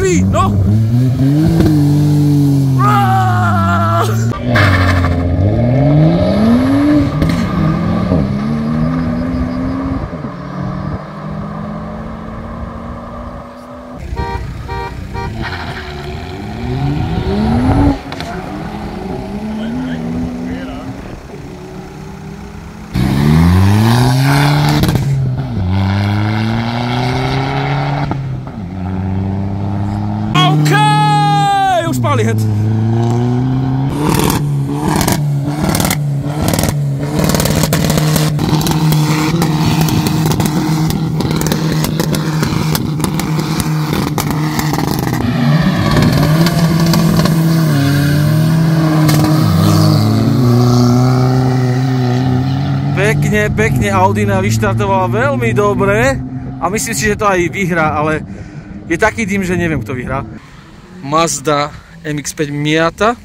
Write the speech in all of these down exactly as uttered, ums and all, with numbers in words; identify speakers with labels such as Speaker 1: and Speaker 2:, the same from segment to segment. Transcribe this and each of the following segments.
Speaker 1: rýchly, no! Spáli het. Pekne, pekne Audina vyštartovala veľmi dobre a myslím si, že to aj vyhrá, ale je taký dým, že neviem, kto vyhrá. Mazda em iks päť Miata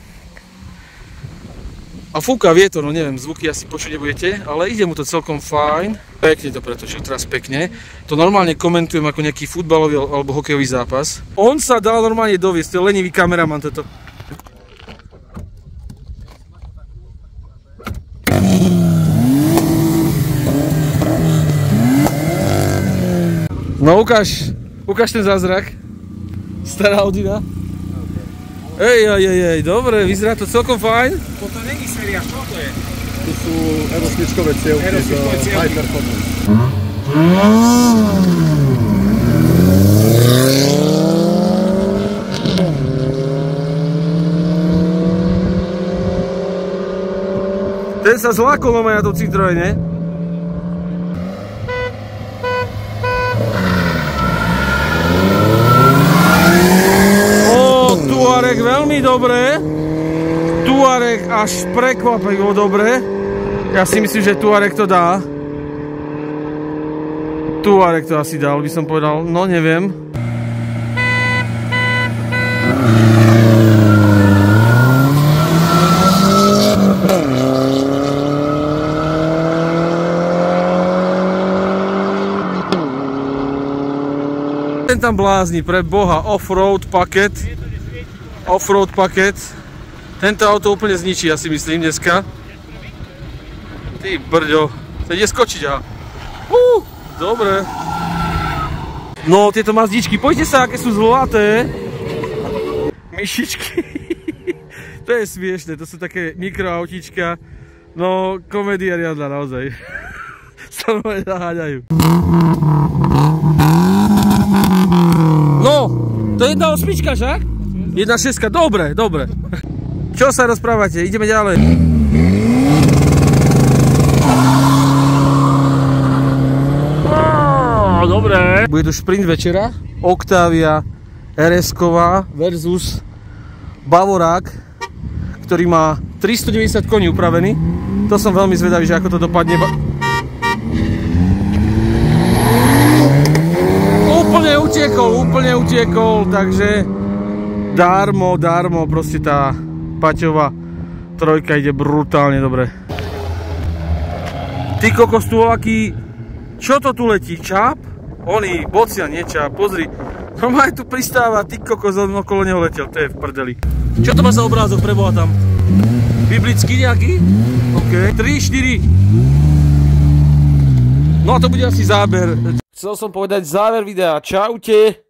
Speaker 1: a fúka vietor, no neviem, zvuky asi počuť nebudete, ale ide mu to celkom fajn. Pekne to pretočil, teraz pekne. To normálne komentujem ako nejaký futbalový alebo hokejový zápas. On sa dal normálne doviesť, to je lenivý kameraman toto. No ukáž, ukáž ten zázrak. Stará Audina. Ej, ej, ej, ej, dobre, vyzerá to celkom fajn.
Speaker 2: Toto není séria, čo to je?
Speaker 3: Tu sú aerosmičkové cievky z High Performance.
Speaker 1: Ten sa zlákol na tom Citroene. Touareg veľmi dobre, Touareg až prekvapivo dobre, ja si myslím, že Touareg to dá. Touareg to asi dal, by som povedal, no neviem. Ten tam blázni, pre boha, off-road paket. Offroad paket. Tento auto úplne zničí, ja si myslím, dneska. Ty brďo. To ide skočiť, aha. Uh, dobre. No, tieto Mazdičky, poďte sa, aké sú zlaté. Myšičky. To je smiešné, to sú také mikroautička. No, komédia riadna, naozaj. Sa normálne naháňajú. No, to je jedna osmička, však? jedna šestka, dobre, dobre. Čo sa rozprávate? Ideme ďalej. Oh, dobre. Bude tu šprint večera. Octavia er es-ková versus Bavorák, ktorý má tristodeväťdesiat koní upravený. To som veľmi zvedavý, že ako to dopadne. Úplne utiekol, úplne utiekol, takže darmo, darmo, proste tá Paťová trojka ide brutálne dobre. Ty kokos, tu aký, čo to tu letí, čáp? Oni, bocia, nie čáp, pozri. Normálne tu pristáva, ty kokos, on okolo neho letel, to je v prdeli. Čo to má za obrázok, preboha tam? Biblický nejaký? OK, tri, štyri. No a to bude asi záber. Chcel som povedať záver videa, čaute.